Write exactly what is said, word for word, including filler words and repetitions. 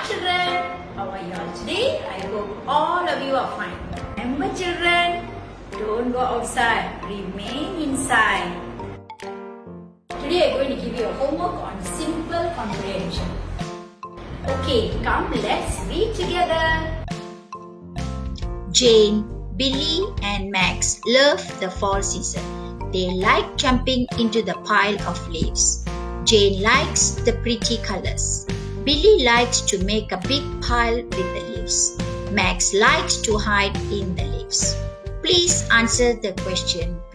children, how are you all today? I hope all of you are fine. Remember children, don't go outside, remain inside. Today I am going to give you a homework on simple comprehension. Okay, come let's read together. Jane, Billy and Max love the fall season. They like jumping into the pile of leaves. Jane likes the pretty colors. Billy likes to make a big pile with the leaves. Max likes to hide in the leaves. Please answer the question.